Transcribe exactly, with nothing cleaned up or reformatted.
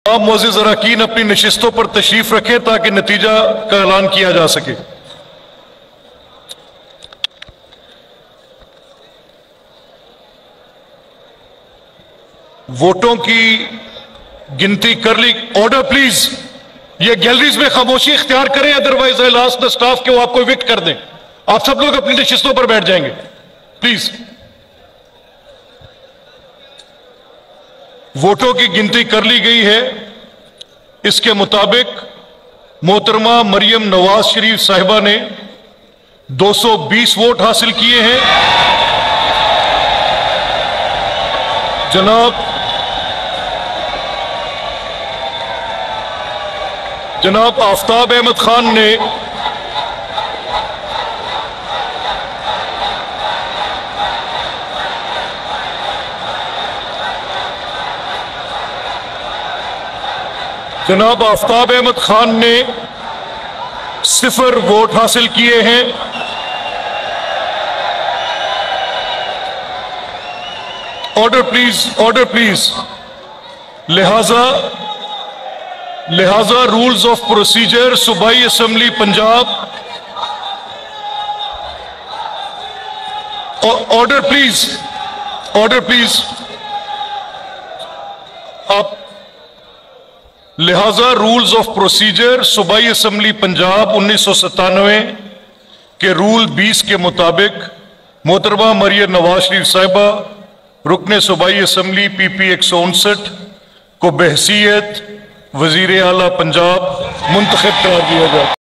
आप मोअज़्ज़िज़ अरकान अपनी नशिस्तों पर तशरीफ रखें ताकि नतीजा का ऐलान किया जा सके। वोटों की गिनती कर ली। Order please. ये गैलरीज में खामोशी इख्तियार करें, otherwise I ask the staff के वो आपको इविक्ट कर दें। आप सब लोग अपनी नशिस्तों पर बैठ जाएंगे प्लीज। वोटों की गिनती कर ली गई है। इसके मुताबिक मोहतरमा मरियम नवाज शरीफ साहिबा ने दो सौ बीस वोट हासिल किए हैं। जनाब जनाब आफ्ताब अहमद खान ने जनाब आफ्ताब अहमद खान ने सिफर वोट हासिल किए हैं। Order please, order please. लिहाजा लिहाजा रूल्स ऑफ प्रोसीजर सूबाई assembly Punjab. Order please, order please. आप लिहाजा रूल्स ऑफ प्रोसीजर सूबाई असेंबली पंजाब उन्नीस सौ सत्तानवे के रूल बीस के मुताबिक मोहतरमा मरियम नवाज शरीफ साहिबा रुकने सूबाई असेंबली पी पी एक सौ उनसठ को बहसीयत वजीर आला पंजाब मुंतखब करार दिया जाए।